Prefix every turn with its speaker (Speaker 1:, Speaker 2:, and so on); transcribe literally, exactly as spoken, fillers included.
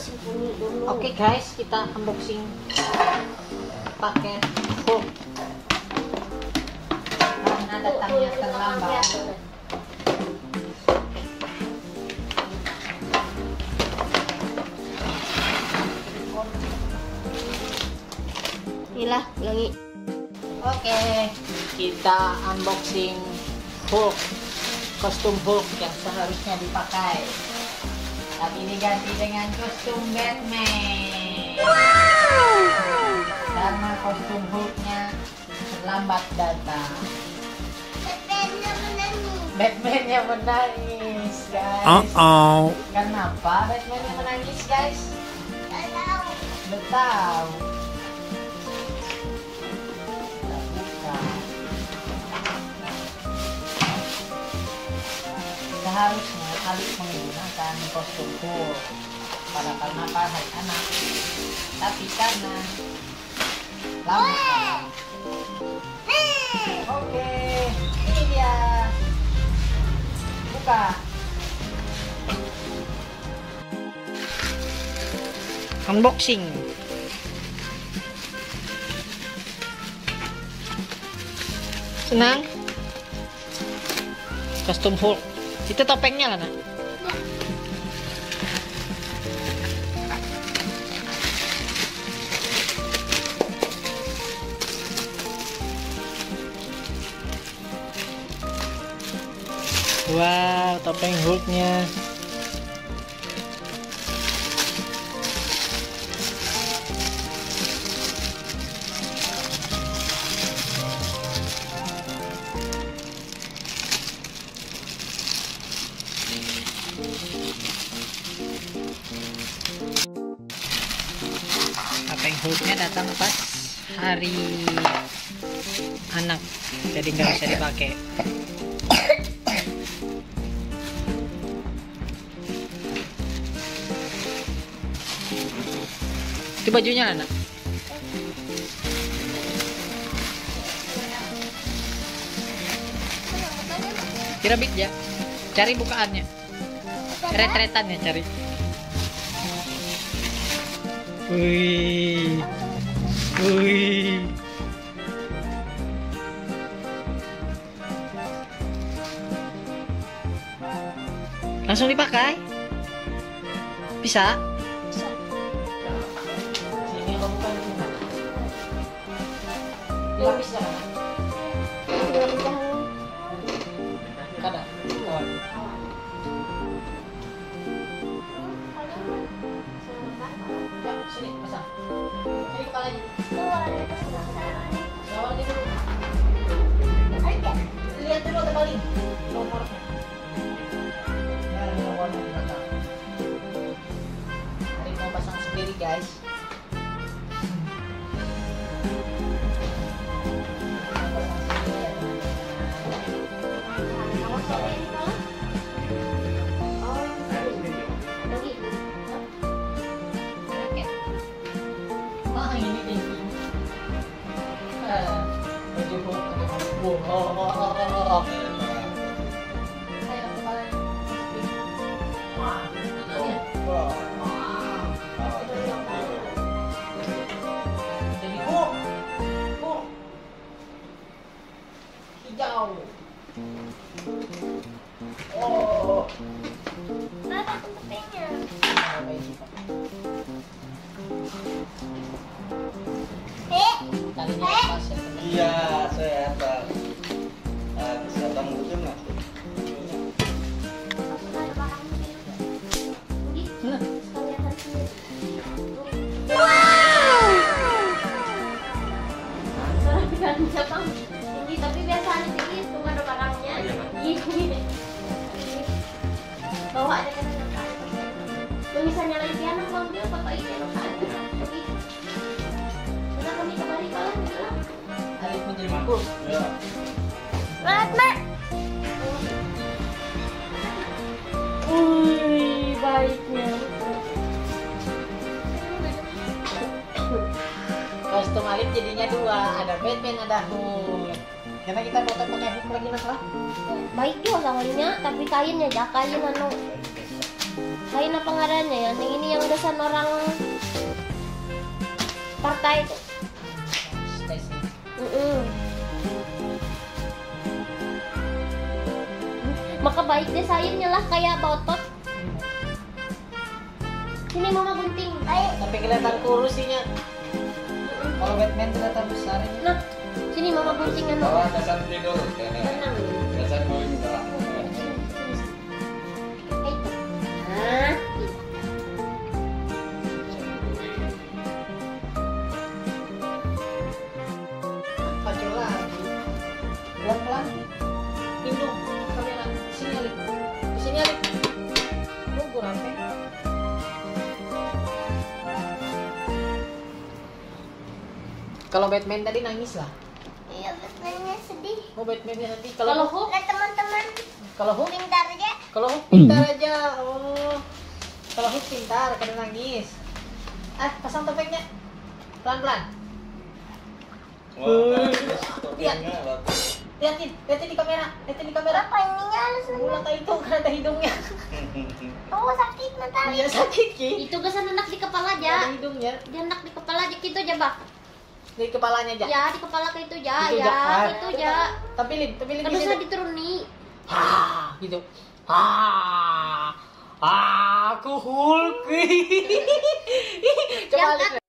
Speaker 1: Oke guys, kita unboxing paket Hulk karena datangnya terlambat.
Speaker 2: Inilah, ulangi.
Speaker 1: Oke, kita unboxing Hulk, kostum Hulk yang seharusnya dipakai, tapi diganti dengan kostum Batman.
Speaker 2: Wow!
Speaker 1: Karena kostum Hulknya terlambat datang.
Speaker 2: Batman-nya menangis.
Speaker 1: Batman-nya menangis, guys.
Speaker 3: Uh-oh.
Speaker 1: Kenapa Batman-nya menangis, guys?
Speaker 2: Gak tahu.
Speaker 1: Udah tahu. Kita buka. Seharusnya Alif menggunakan kostum Hulk pada karena hai anak, tapi karena lama. Oke, ini dia. Buka. Unboxing. Senang? Kostum Hulk. Itu topengnya lah, nak. Wow, topeng Hulknya. Topeng Hulknya datang pas hari anak, jadi nggak bisa dipakai. Itu bajunya, anak. Kira bit ya. Cari bukaannya. Retretannya cari. Wih. Wih. Langsung dipakai? Bisa? Lapis dah. Kada. Sini pasang. Sini kepalanya. Sawalnya dulu. Lihat dulu terbalik nomornya. Nah, nomornya di belakang. Hari mau pasang sendiri, guys. Hijau. Oh.
Speaker 2: Mana topengnya? Eh,
Speaker 1: Talinya lepas ya, teman.
Speaker 4: Iya, saya atas. Ah, bisa bang ujung nggak?
Speaker 2: wow! Sorry kan Jepang tinggi, tapi biasanya tinggi itu ada barangnya. Gini. Bawa aja kan. Misalnya lagi anak bang dia bapak ini anak ada. Sudah kami kembali kalau bilang.
Speaker 1: Alif menerima Hulk.
Speaker 4: Ya.
Speaker 2: Batman.
Speaker 1: Wih, baiknya. Kostum Alif jadinya dua, ada Batman, ada Hulk. Karena kita foto pakai Hulk lagi masalah.
Speaker 2: Baik juga kawannya, tapi kainnya dah kain anu. Kain apa ngarannya ya? Yang ini yang kepedesan orang partai itu.
Speaker 1: Tes.
Speaker 2: Mm-mm. Maka baik deh sayurnya lah kayak botot. Sini mama gunting. Ayo.
Speaker 1: Tapi kelihatan kurusinya. Kalau Batman kelihatan besar ini.
Speaker 2: Nah, sini mama gunting anu.
Speaker 4: Bawa dasar tidur.
Speaker 2: Tenang.
Speaker 4: Dasar mau minta.
Speaker 2: Nah,
Speaker 1: Pacu lagi. Pelan-pelan. Hidung kamera. Sini Alik. Di sini Alik. Gugur apa? Kalau Batman tadi nangis lah.
Speaker 2: iya Batman-nya sedih.
Speaker 1: Oh Batman-nya nanti
Speaker 2: Kalau
Speaker 1: kalau
Speaker 2: Hulk, nah teman-teman,
Speaker 1: kalau Hulk
Speaker 2: pintar aja.
Speaker 1: kalau Hulk pintar aja. Oh. Kalau Hulk pintar karena nangis. Ah, pasang topengnya. Pelan-pelan.
Speaker 4: Oh,
Speaker 1: Lihat. Lihatin, lihatin di kamera, lihatin di kamera.
Speaker 2: Apa ininya harus
Speaker 1: Ulang tak itu karena ada hidungnya.
Speaker 2: oh sakit nanti.
Speaker 1: Iya sakit ki.
Speaker 2: Itu kesan enak di kepala
Speaker 1: Ada
Speaker 2: aja.
Speaker 1: hidungnya
Speaker 2: Dia enak di kepala aja gitu aja, Bah.
Speaker 1: di kepalanya aja.
Speaker 2: Ya, di kepala ke itu aja,
Speaker 1: Itu
Speaker 2: ya,
Speaker 1: aja.
Speaker 2: itu aja.
Speaker 1: Tapi lin, tapi lin
Speaker 2: Kan
Speaker 1: bisa.
Speaker 2: usah dituruni.
Speaker 1: Ah, gitu. Ah, aku Hulk. Coba
Speaker 2: Yang
Speaker 1: lihat.